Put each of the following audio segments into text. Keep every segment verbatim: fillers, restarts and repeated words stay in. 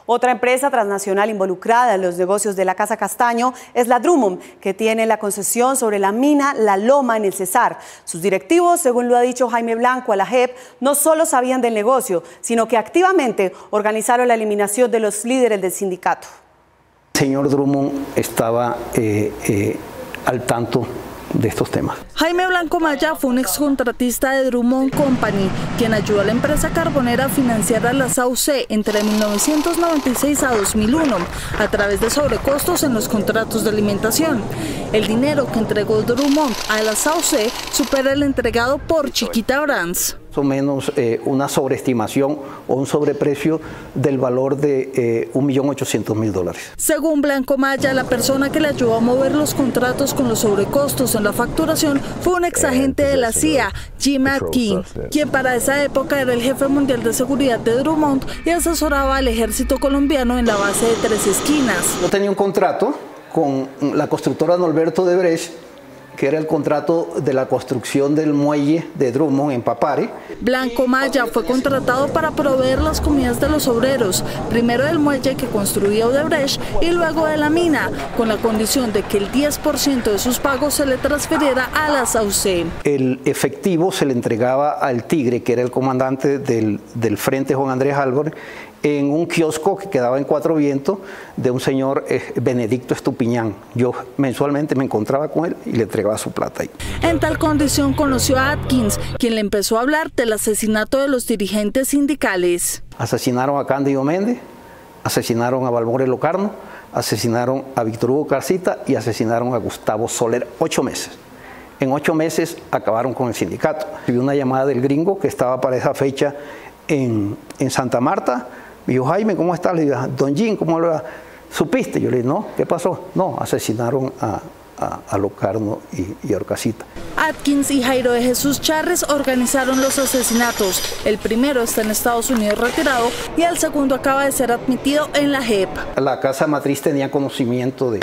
Otra empresa transnacional involucrada en los negocios de la Casa Castaño es la Drummond, que tiene la concesión sobre la mina La Loma en el Cesar. Sus directivos, según lo ha dicho Jaime Blanco a la J E P, no solo sabían del negocio, sino que activamente organizaron la eliminación de los líderes del sindicato. El señor Drummond estaba eh, eh, al tanto de estos temas. Jaime Blanco Maya fue un excontratista de Drummond Company, quien ayudó a la empresa carbonera a financiar a la S A U C entre mil novecientos noventa y seis a dos mil uno, a través de sobrecostos en los contratos de alimentación. El dinero que entregó Drummond a la S A U C supera el entregado por Chiquita Brands. Más o menos eh, una sobreestimación o un sobreprecio del valor de eh, un millón ochocientos mil dólares. Según Blanco Maya, la persona que le ayudó a mover los contratos con los sobrecostos en la facturación fue un exagente de la C I A, Jim Atkin, quien para esa época era el jefe mundial de seguridad de Drummond y asesoraba al ejército colombiano en la base de Tres Esquinas. Yo tenía un contrato con la constructora Norberto de Brecht, que era el contrato de la construcción del muelle de Drummond en Papare. Blanco Maya fue contratado para proveer las comidas de los obreros, primero del muelle que construía Odebrecht y luego de la mina, con la condición de que el diez por ciento de sus pagos se le transfiriera a la S A U C. El efectivo se le entregaba al Tigre, que era el comandante del, del Frente Juan Andrés Álvarez, en un kiosco que quedaba en Cuatro Vientos de un señor eh, Benedicto Estupiñán. Yo mensualmente me encontraba con él y le entregaba su plata ahí. En tal condición conoció a Atkins, quien le empezó a hablar del asesinato de los dirigentes sindicales. Asesinaron a Cándido Méndez, asesinaron a Balmore Locarno, asesinaron a Víctor Hugo Carcita y asesinaron a Gustavo Soler. Ocho meses. En ocho meses acabaron con el sindicato. Recibí una llamada del gringo que estaba para esa fecha en, en Santa Marta. Me dijo, Jaime, ¿cómo estás? Le digo, don Jim, ¿cómo lo supiste? Yo le dije, no, ¿qué pasó? No, asesinaron a, a, a Locarno y, y a Orcasita. Atkins y Jairo de Jesús Charres organizaron los asesinatos. El primero está en Estados Unidos retirado y el segundo acaba de ser admitido en la J E P. La casa matriz tenía conocimiento de,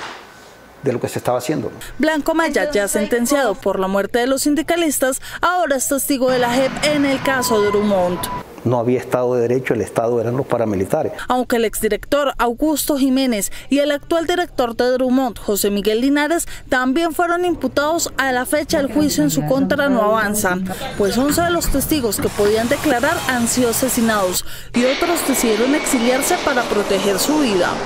de lo que se estaba haciendo. Blanco Maya, ya sentenciado por la muerte de los sindicalistas, ahora es testigo de la J E P en el caso Drummond. No había Estado de Derecho, el Estado eran los paramilitares. Aunque el exdirector Augusto Jiménez y el actual director de Drummond, José Miguel Linares, también fueron imputados, a la fecha el juicio en su contra no avanza, pues once de los testigos que podían declarar han sido asesinados y otros decidieron exiliarse para proteger su vida.